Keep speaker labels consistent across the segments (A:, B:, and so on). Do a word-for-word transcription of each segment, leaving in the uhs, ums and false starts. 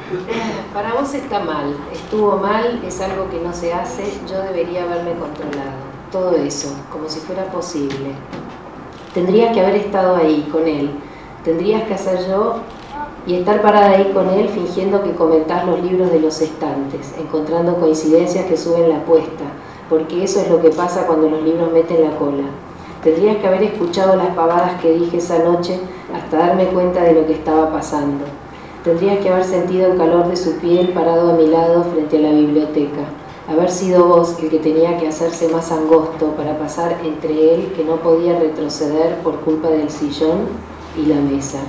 A: Para vos está mal, estuvo mal, es algo que no se hace, yo debería haberme controlado. Todo eso, como si fuera posible. Tendrías que haber estado ahí con él, tendrías que hacer yo y estar parada ahí con él fingiendo que comentás los libros de los estantes, encontrando coincidencias que suben la apuesta, porque eso es lo que pasa cuando los libros meten la cola. Tendrías que haber escuchado las pavadas que dije esa noche hasta darme cuenta de lo que estaba pasando. Tendrías que haber sentido el calor de su piel parado a mi lado frente a la biblioteca. Haber sido vos el que tenía que hacerse más angosto para pasar entre él que no podía retroceder por culpa del sillón y la mesa.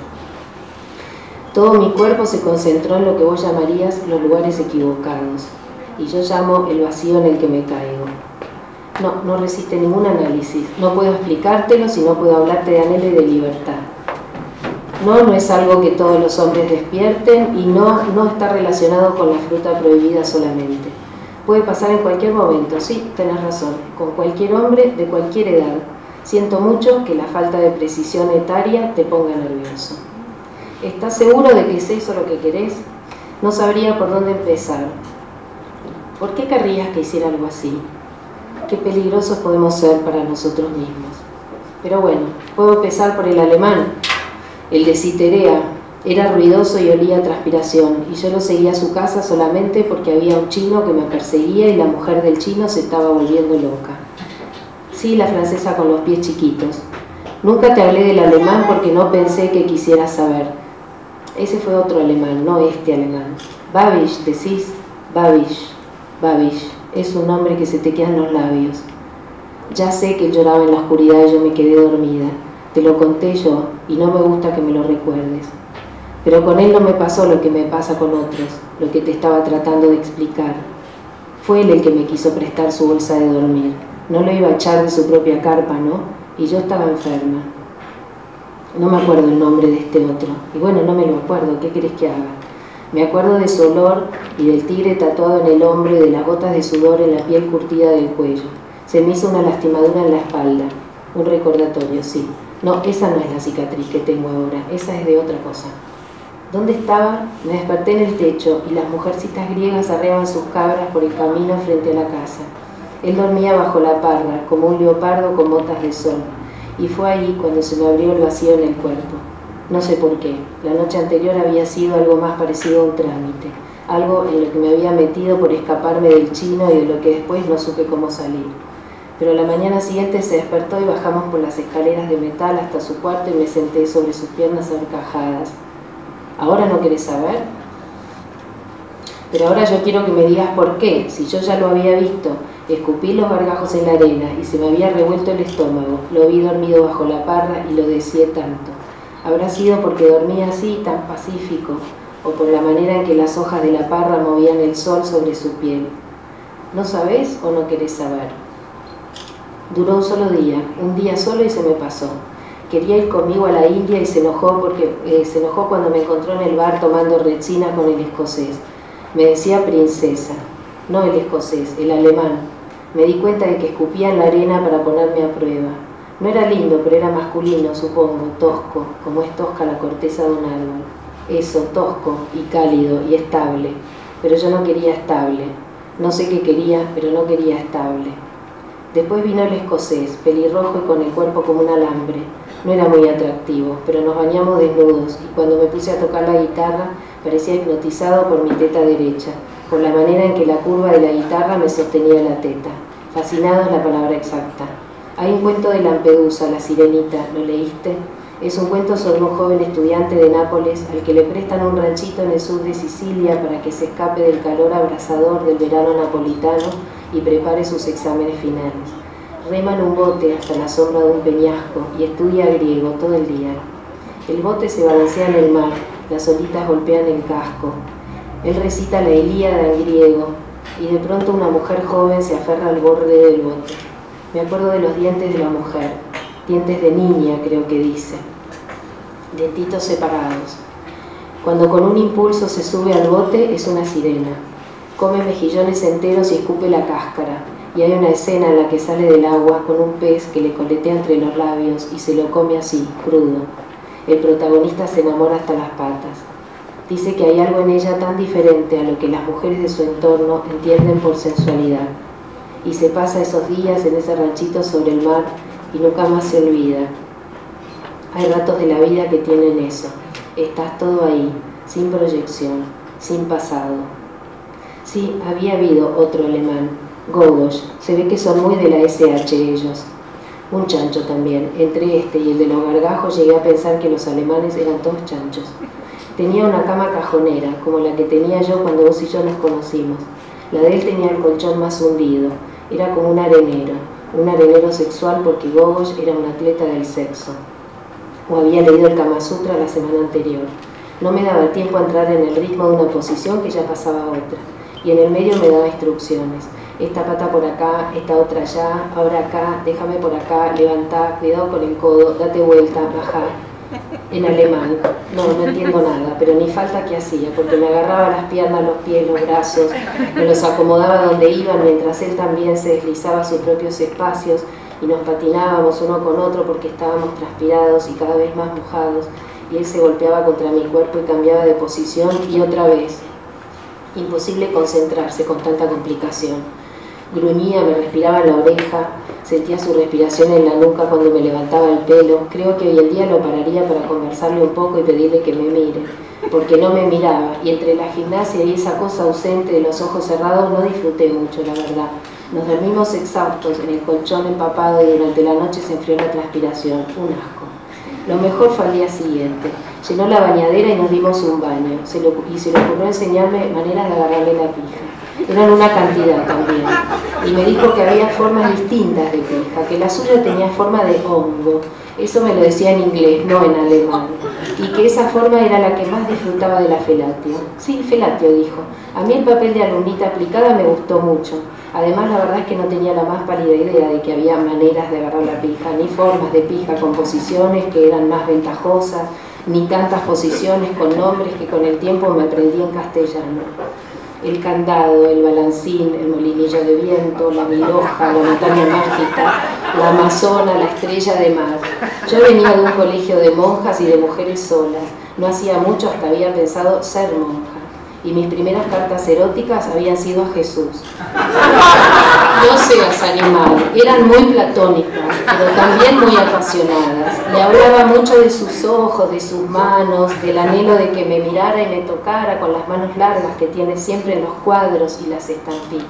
A: Todo mi cuerpo se concentró en lo que vos llamarías los lugares equivocados, y yo llamo el vacío en el que me caigo. No, no resiste ningún análisis. No puedo explicártelo si no puedo hablarte de anhelo y de libertad. No, no es algo que todos los hombres despierten y no, no está relacionado con la fruta prohibida solamente. Puede pasar en cualquier momento, sí, tenés razón, con cualquier hombre de cualquier edad. Siento mucho que la falta de precisión etaria te ponga nervioso. ¿Estás seguro de que es eso lo que querés? No sabría por dónde empezar. ¿Por qué querrías que hiciera algo así? Qué peligrosos podemos ser para nosotros mismos. Pero bueno, puedo empezar por el alemán. El de Citerea era ruidoso y olía a transpiración, y yo lo seguía a su casa solamente porque había un chino que me perseguía y la mujer del chino se estaba volviendo loca. Sí, la francesa con los pies chiquitos. Nunca te hablé del alemán porque no pensé que quisieras saber. Ese fue otro alemán, no este alemán. Babish, decís. Babish, Babish. Es un nombre que se te queda en los labios. Ya sé que él lloraba en la oscuridad y yo me quedé dormida. Te lo conté yo y no me gusta que me lo recuerdes. Pero con él no me pasó lo que me pasa con otros, lo que te estaba tratando de explicar. Fue él el que me quiso prestar su bolsa de dormir. No lo iba a echar de su propia carpa, ¿no? Y yo estaba enferma. No me acuerdo el nombre de este otro. Y bueno, no me lo acuerdo. ¿Qué querés que haga? Me acuerdo de su olor y del tigre tatuado en el hombro y de las gotas de sudor en la piel curtida del cuello. Se me hizo una lastimadura en la espalda. Un recordatorio, sí. No, esa no es la cicatriz que tengo ahora. Esa es de otra cosa. ¿Dónde estaba? Me desperté en el techo y las mujercitas griegas arreaban sus cabras por el camino frente a la casa. Él dormía bajo la parra, como un leopardo con botas de sol. Y fue ahí cuando se me abrió el vacío en el cuerpo. No sé por qué. La noche anterior había sido algo más parecido a un trámite. Algo en lo que me había metido por escaparme del chino y de lo que después no supe cómo salir. Pero la mañana siguiente se despertó y bajamos por las escaleras de metal hasta su cuarto y me senté sobre sus piernas ahorcajadas. ¿Ahora no querés saber? Pero ahora yo quiero que me digas por qué, si yo ya lo había visto. Escupí los gargajos en la arena y se me había revuelto el estómago. Lo vi dormido bajo la parra y lo deseé tanto. ¿Habrá sido porque dormía así, tan pacífico, o por la manera en que las hojas de la parra movían el sol sobre su piel? ¿No sabés o no querés saber? Duró un solo día, un día solo y se me pasó. Quería ir conmigo a la India y se enojó, porque, eh, se enojó cuando me encontró en el bar tomando retsina con el escocés. Me decía princesa, no el escocés, el alemán. Me di cuenta de que escupía en la arena para ponerme a prueba. No era lindo, pero era masculino, supongo, tosco, como es tosca la corteza de un árbol. Eso, tosco y cálido y estable. Pero yo no quería estable. No sé qué quería, pero no quería estable. Después vino el escocés, pelirrojo y con el cuerpo como un alambre. No era muy atractivo, pero nos bañamos desnudos y cuando me puse a tocar la guitarra parecía hipnotizado por mi teta derecha, por la manera en que la curva de la guitarra me sostenía la teta. Fascinado es la palabra exacta. Hay un cuento de Lampedusa, La Sirenita, ¿lo leíste? Es un cuento sobre un joven estudiante de Nápoles al que le prestan un ranchito en el sur de Sicilia para que se escape del calor abrasador del verano napolitano y prepare sus exámenes finales. Rema en un bote hasta la sombra de un peñasco y estudia griego todo el día. El bote se balancea en el mar, las olitas golpean el casco. Él recita la Ilíada en griego y de pronto una mujer joven se aferra al borde del bote. Me acuerdo de los dientes de la mujer, dientes de niña creo que dice, dientitos separados. Cuando con un impulso se sube al bote es una sirena. Come mejillones enteros y escupe la cáscara. Y hay una escena en la que sale del agua con un pez que le coletea entre los labios y se lo come así, crudo. El protagonista se enamora hasta las patas. Dice que hay algo en ella tan diferente a lo que las mujeres de su entorno entienden por sensualidad. Y se pasa esos días en ese ranchito sobre el mar y nunca más se olvida. Hay ratos de la vida que tienen eso. Estás todo ahí, sin proyección, sin pasado. Sí, había habido otro alemán, Gogos. Se ve que son muy de la ese hache ellos. Un chancho también. Entre este y el de los gargajos llegué a pensar que los alemanes eran todos chanchos. Tenía una cama cajonera, como la que tenía yo cuando vos y yo nos conocimos. La de él tenía el colchón más hundido. Era como un arenero. Un arenero sexual porque Gogos era un atleta del sexo. O había leído el Kama Sutra la semana anterior. No me daba tiempo a entrar en el ritmo de una posición que ya pasaba a otra. Y en el medio me daba instrucciones. Esta pata por acá, esta otra allá, ahora acá, déjame por acá, levantá, cuidado con el codo, date vuelta, bajá. En alemán. No, no entiendo nada, pero ni falta que hacía, porque me agarraba las piernas, los pies, los brazos, me los acomodaba donde iban, mientras él también se deslizaba a sus propios espacios y nos patinábamos uno con otro porque estábamos transpirados y cada vez más mojados, y él se golpeaba contra mi cuerpo y cambiaba de posición y otra vez. Imposible concentrarse con tanta complicación. Gruñía, me respiraba en la oreja, sentía su respiración en la nuca cuando me levantaba el pelo. Creo que hoy en día lo pararía para conversarle un poco y pedirle que me mire, porque no me miraba, y entre la gimnasia y esa cosa ausente de los ojos cerrados no disfruté mucho, la verdad. Nos dormimos exhaustos en el colchón empapado y durante la noche se enfrió la transpiración, un asco. Lo mejor fue al día siguiente. Llenó la bañadera y nos dimos un baño, se lo, y se le ocurrió enseñarme maneras de agarrarle la pija. Eran una cantidad también. Y me dijo que había formas distintas de pija, que la suya tenía forma de hongo. Eso me lo decía en inglés, no en alemán. Y que esa forma era la que más disfrutaba de la felatio. Sí, felatio, dijo. A mí el papel de alumnita aplicada me gustó mucho. Además, la verdad es que no tenía la más pálida idea de que había maneras de agarrar la pija, ni formas de pija con posiciones que eran más ventajosas, ni tantas posiciones con nombres que con el tiempo me aprendí en castellano. El candado, el balancín, el molinillo de viento, la miloja, la montaña mágica, la amazona, la estrella de mar. Yo venía de un colegio de monjas y de mujeres solas. No hacía mucho hasta había pensado ser monja. Y mis primeras cartas eróticas habían sido a Jesús. No seas animal, eran muy platónicas, pero también muy apasionadas. Le hablaba mucho de sus ojos, de sus manos, del anhelo de que me mirara y me tocara con las manos largas que tiene siempre en los cuadros y las estampitas.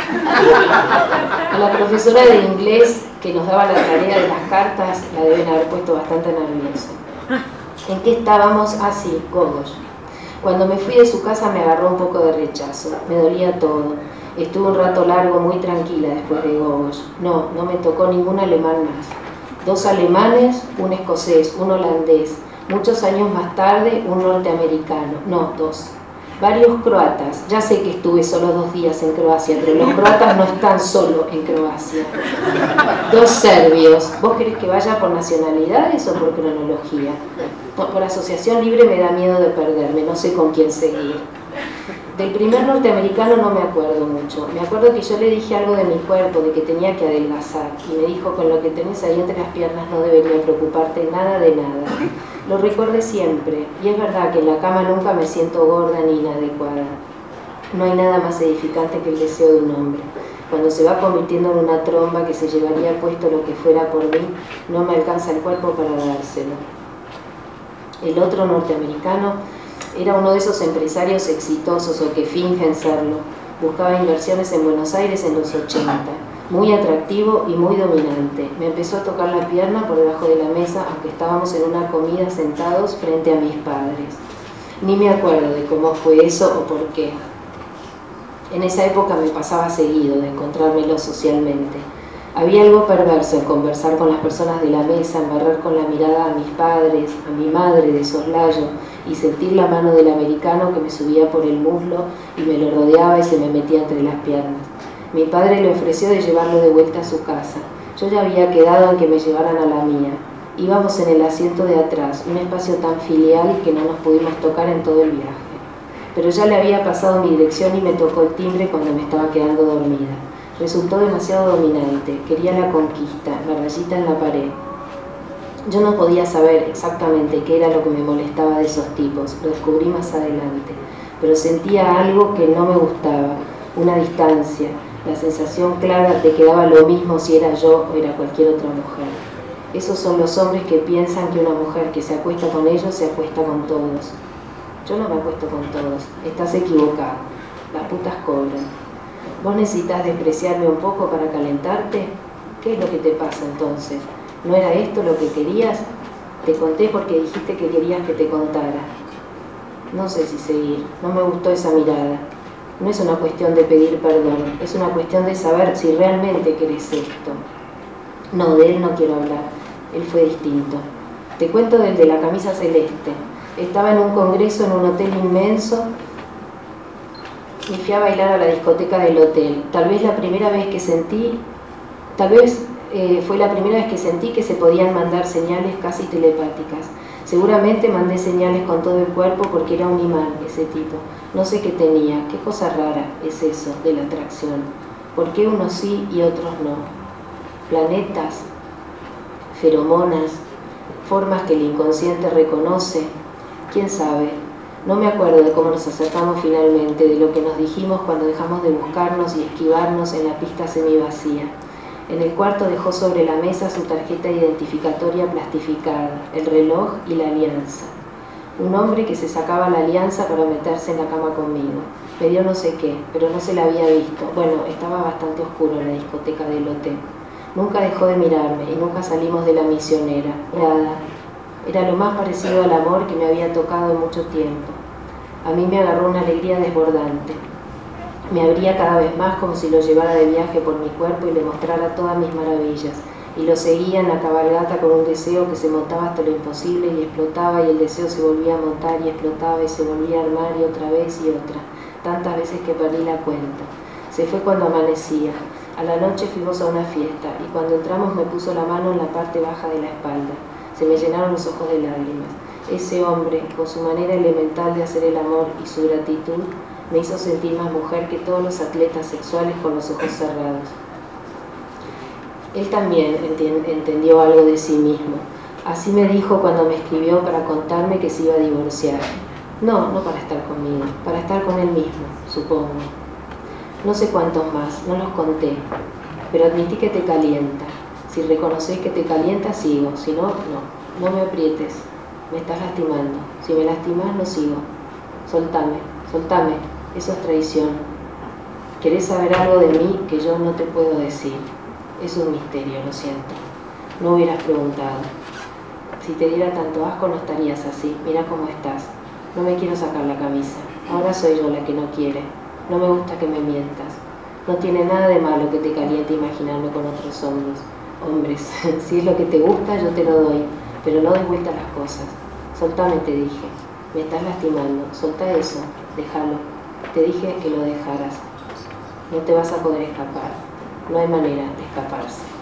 A: A la profesora de inglés que nos daba la tarea de las cartas la deben haber puesto bastante nerviosa. ¿En qué estábamos? Así, ah, Gogos. Cuando me fui de su casa me agarró un poco de rechazo, me dolía todo. Estuve un rato largo muy tranquila después de Gogos. No, no me tocó ningún alemán más. Dos alemanes, un escocés, un holandés. Muchos años más tarde, un norteamericano. No, dos. Varios croatas. Ya sé que estuve solo dos días en Croacia, pero los croatas no están solo en Croacia. Dos serbios. ¿Vos querés que vaya por nacionalidades o por cronología? No, por asociación libre me da miedo de perderme, no sé con quién seguir. Del primer norteamericano no me acuerdo mucho. Me acuerdo que yo le dije algo de mi cuerpo, de que tenía que adelgazar. Y me dijo, con lo que tenés ahí entre las piernas no debería preocuparte nada de nada. Lo recuerdo siempre. Y es verdad que en la cama nunca me siento gorda ni inadecuada. No hay nada más edificante que el deseo de un hombre. Cuando se va convirtiendo en una tromba que se llevaría puesto lo que fuera por mí, no me alcanza el cuerpo para dárselo. El otro norteamericano era uno de esos empresarios exitosos o que fingen serlo. Buscaba inversiones en Buenos Aires en los ochenta. Muy atractivo y muy dominante. Me empezó a tocar la pierna por debajo de la mesa, aunque estábamos en una comida sentados frente a mis padres. Ni me acuerdo de cómo fue eso o por qué. En esa época me pasaba seguido de encontrármelo socialmente. Había algo perverso en conversar con las personas de la mesa, en barrer con la mirada a mis padres, a mi madre de soslayo, y sentir la mano del americano que me subía por el muslo y me lo rodeaba y se me metía entre las piernas. Mi padre le ofreció de llevarlo de vuelta a su casa. Yo ya había quedado en que me llevaran a la mía. Íbamos en el asiento de atrás, un espacio tan filial que no nos pudimos tocar en todo el viaje. Pero ya le había pasado mi dirección y me tocó el timbre cuando me estaba quedando dormida. Resultó demasiado dominante, quería la conquista, la rayita en la pared. Yo no podía saber exactamente qué era lo que me molestaba de esos tipos, lo descubrí más adelante, pero sentía algo que no me gustaba, una distancia, la sensación clara de que daba lo mismo si era yo o era cualquier otra mujer. Esos son los hombres que piensan que una mujer que se acuesta con ellos se acuesta con todos. Yo no me acuesto con todos, estás equivocado, las putas cobran. ¿Vos necesitas despreciarme un poco para calentarte? ¿Qué es lo que te pasa entonces? ¿No era esto lo que querías? Te conté porque dijiste que querías que te contara. No sé si seguir, no me gustó esa mirada. No es una cuestión de pedir perdón, es una cuestión de saber si realmente querés esto. No, de él no quiero hablar, él fue distinto. Te cuento del de la camisa celeste. Estaba en un congreso en un hotel inmenso y fui a bailar a la discoteca del hotel. Tal vez la primera vez que sentí, tal vez eh, fue la primera vez que sentí que se podían mandar señales casi telepáticas. Seguramente mandé señales con todo el cuerpo porque era un imán ese tipo. No sé qué tenía, qué cosa rara es eso de la atracción. ¿Por qué unos sí y otros no? Planetas, feromonas, formas que el inconsciente reconoce. ¿Quién sabe? No me acuerdo de cómo nos acercamos finalmente, de lo que nos dijimos cuando dejamos de buscarnos y esquivarnos en la pista semivacía. En el cuarto dejó sobre la mesa su tarjeta identificatoria plastificada, el reloj y la alianza. Un hombre que se sacaba la alianza para meterse en la cama conmigo. Me dio no sé qué, pero no se la había visto. Bueno, estaba bastante oscuro en la discoteca del hotel. Nunca dejó de mirarme y nunca salimos de la misionera. Nada. Era lo más parecido al amor que me había tocado en mucho tiempo. A mí me agarró una alegría desbordante. Me abría cada vez más como si lo llevara de viaje por mi cuerpo y le mostrara todas mis maravillas. Y lo seguía en la cabalgata con un deseo que se montaba hasta lo imposible y explotaba, y el deseo se volvía a montar y explotaba y se volvía a armar y otra vez y otra. Tantas veces que perdí la cuenta. Se fue cuando amanecía. A la noche fuimos a una fiesta y cuando entramos me puso la mano en la parte baja de la espalda. Se me llenaron los ojos de lágrimas. Ese hombre, con su manera elemental de hacer el amor y su gratitud, me hizo sentir más mujer que todos los atletas sexuales con los ojos cerrados. Él también entendió algo de sí mismo. Así me dijo cuando me escribió para contarme que se iba a divorciar. No, no para estar conmigo, para estar con él mismo, supongo. No sé cuántos más, no los conté, pero admití que te calienta. Si reconoces que te calienta, sigo. Si no, no. No me aprietes. Me estás lastimando. Si me lastimas, no sigo. Soltame, soltame. Eso es traición. Querés saber algo de mí que yo no te puedo decir. Es un misterio, lo siento. No hubieras preguntado. Si te diera tanto asco, no estarías así. Mira cómo estás. No me quiero sacar la camisa. Ahora soy yo la que no quiere. No me gusta que me mientas. No tiene nada de malo que te caliente imaginarme con otros hombres. Hombres, si es lo que te gusta, yo te lo doy, pero no des vuelta las cosas. Soltame, te dije. Me estás lastimando. Solta eso. Déjalo. Te dije que lo dejaras. No te vas a poder escapar. No hay manera de escaparse.